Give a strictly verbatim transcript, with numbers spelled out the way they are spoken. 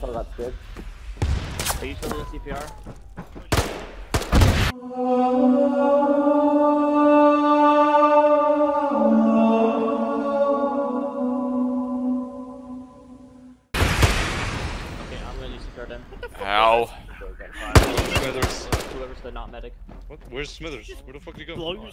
Oh, that's good. Are you still doing C P R? Okay, I'm gonna do C P R then. Ow. Smithers. Whoever's the not medic. What? Where's Smithers? Where the fuck did he go?